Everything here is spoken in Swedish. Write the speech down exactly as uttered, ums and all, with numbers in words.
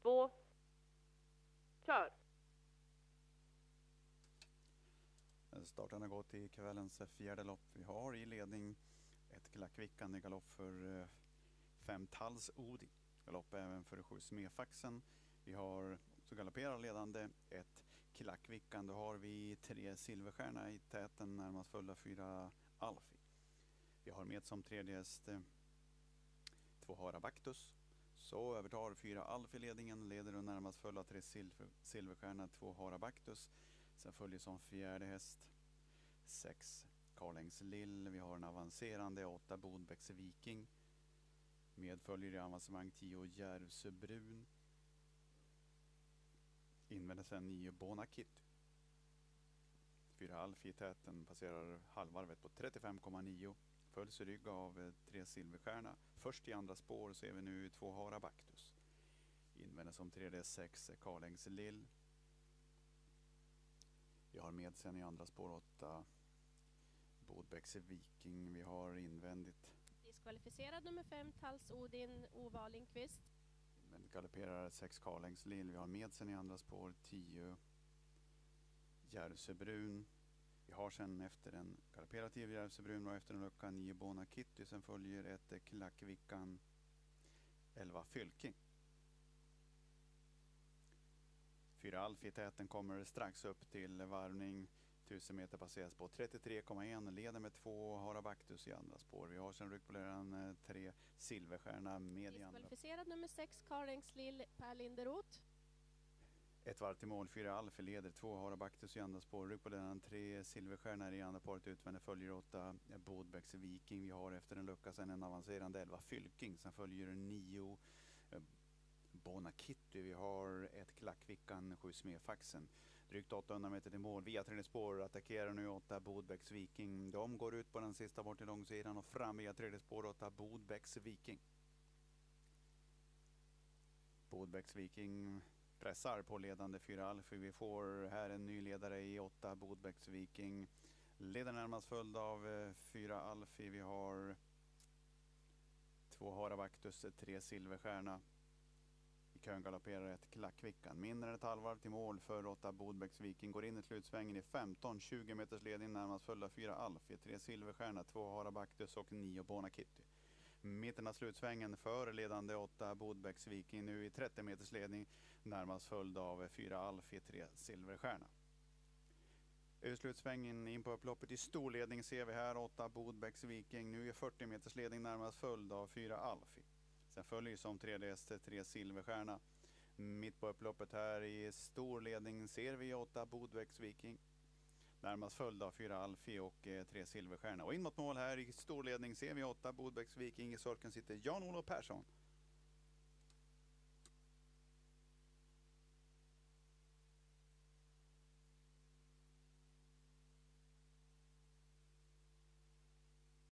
två, kör! Starten har gått i kvällens fjärde lopp. Vi har i ledning ett klackvickande galopp för eh, fem Talls Odi. Galopp även för sju Smefaxen. Vi har så galopperar ledande ett klackvickande. Har vi tre Silverstjärna i täten, närmast fulla fyra Alfi. Vi har med som tredje häst eh, två Harabactus. Så övertar fyra Alfi ledningen, leder och närmast fulla tre silver, Silverstjärna, två Harabactus. Sen följer som fjärde häst sex Karlängs Lill. Vi har en avancerande åtta Bodbäcks Viking. Medföljer i avancemang tio Järvsöbrun. Invänder sen nio Bonakit. fyra Alfi i täten passerar halvvarvet på trettiofem komma nio. Följs i rygg av tre Silverstjärna. Först i andra spår ser vi nu två Harabactus. Invänder som tredje sex Karlängs Lill. Vi har med sen i andra spår åtta Bodbäcks Viking. Vi har invändigt diskvalificerad nummer fem Talls Odin Ova Lindqvist. Invändigt galopperar sex Karlängs Lill. Vi har med sen i andra spår tio Järvsöbrun. Vi har sen efter en galopperar tio Järvsöbrun och efter en lucka nio Bona Kitty. Sen följer ett klackvickan elva Fylking. fyra Alfi i täten kommer strax upp till varvning. tusen meter passeras på trettiotre komma ett. Leder med två Harabactus i andra spår. Vi har sen ryggpoleraren tre Silverstjärna med i andra. Diskvalificerad nummer sex Karlängs Lill Per Linderoth. Ett varv till mål. fyra Alfi leder, två Harabactus i andra spår. Ryggpoleraren tre Silverstjärna i andra paret. Utvändigt följer åtta Bodbäcks Viking. Vi har efter en lucka sen en avancerande elva Fylking. Sen följer nio Bona Kitty. Vi har ett klackvickan sju Smefaxen. Drygt åttahundra meter till mål. Via tredje spår attackerar nu åtta Bodbäcks Viking. De går ut på den sista bort till långsidan och fram via tredje spår åtta Bodbäcks Viking. Bodbäcks Viking pressar på ledande fyra Alfi. Vi får här en ny ledare i åtta Bodbäcks Viking. Leder närmast följd av fyra Alfi. Vi har två Harabactus, tre Silverstjärna. I kön galopperar ett klackvickan. Mindre än ett halvvarv till mål för åtta Bodbäcks Viking. Går in i slutsvängen i femton tjugo meters ledning. Närmast följd fyra Alfi, tre Silverstjärna, två Harabactus och nio Bona Kitty. Mitten av slutsvängen för ledande åtta Bodbäcks Viking nu i trettio meters ledning. Närmast följd av fyra Alfi, tre Silverstjärna. Ur slutsvängen in på upploppet i storledning ser vi här åtta Bodbäcks Viking. Nu i fyrtio meters ledning närmast följd av fyra Alfi. Sen följer som tredje häst tre Silverstjärna. Mitt på upploppet här i stor ledning ser vi åtta Bodbäcks Viking. Närmast följd av fyra Alfi och eh, tre Silverstjärna. Och in mot mål här i stor ledning ser vi åtta Bodbäcks Viking. I sorken sitter Jan-Olof Persson.